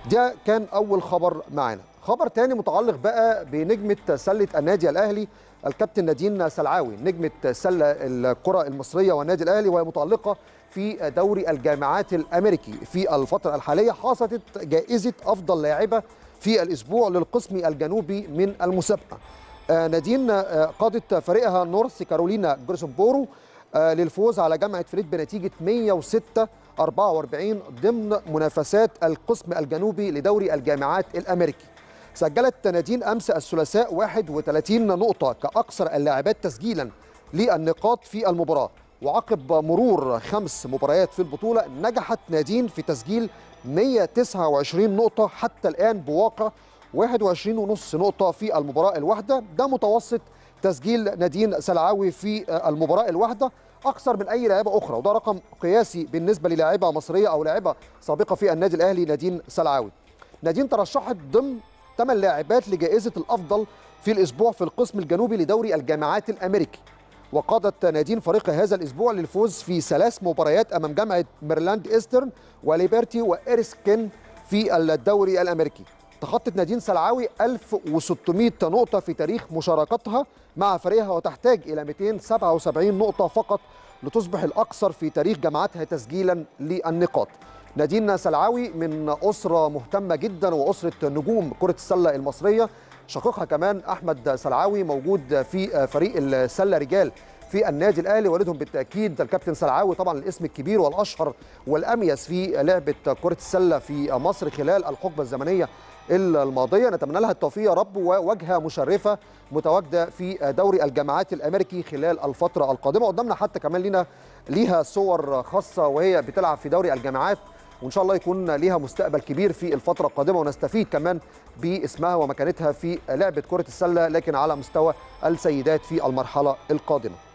ده كان أول خبر معانا. خبر تاني متعلق بقى بنجمة سلة النادي الأهلي الكابتن نادين سلعاوي، نجمة سلة الكرة المصرية والنادي الأهلي، وهي متألقة في دوري الجامعات الأمريكي في الفترة الحالية. حصدت جائزة أفضل لاعبة في الأسبوع للقسم الجنوبي من المسابقة. نادين قادت فريقها نورث كارولينا جريسنبورو للفوز على جامعة فريد بنتيجة 106-44 ضمن منافسات القسم الجنوبي لدوري الجامعات الأمريكي. سجلت نادين أمس الثلاثاء 31 نقطة كأكثر اللاعبات تسجيلا للنقاط في المباراة. وعقب مرور 5 مباريات في البطولة نجحت نادين في تسجيل 129 نقطة حتى الآن بواقع 21.5 نقطة في المباراة الواحدة. ده متوسط تسجيل نادين سلعاوي في المباراة الواحدة، أكثر من أي لاعبة أخرى، وده رقم قياسي بالنسبة للاعبة مصرية أو لاعبة سابقة في النادي الأهلي نادين سلعاوي. نادين ترشحت ضمن 8 لاعبات لجائزة الأفضل في الأسبوع في القسم الجنوبي لدوري الجامعات الأمريكي. وقادت نادين فريق هذا الأسبوع للفوز في 3 مباريات أمام جامعة ميرلاند إيسترن وليبرتي وإيرسكين في الدوري الأمريكي. تخطت نادين سلعاوي 1600 نقطة في تاريخ مشاركتها مع فريقها، وتحتاج إلى 277 نقطة فقط لتصبح الأكثر في تاريخ جامعتها تسجيلا للنقاط. نادين سلعاوي من أسرة مهتمة جدا وأسرة نجوم كرة السلة المصرية. شقيقها كمان أحمد سلعاوي موجود في فريق السلة رجال في النادي الأهلي. والدهم بالتأكيد الكابتن سلعاوي، طبعا الاسم الكبير والأشهر والأميز في لعبة كرة السلة في مصر خلال الحقبة الزمنية الماضية. نتمنى لها التوفيق يا رب، ووجهة مشرفة متواجدة في دوري الجامعات الأمريكي خلال الفترة القادمة. قدامنا حتى كمان ليها صور خاصة وهي بتلعب في دوري الجامعات، وإن شاء الله يكون ليها مستقبل كبير في الفترة القادمة، ونستفيد كمان باسمها ومكانتها في لعبة كرة السلة لكن على مستوى السيدات في المرحلة القادمة.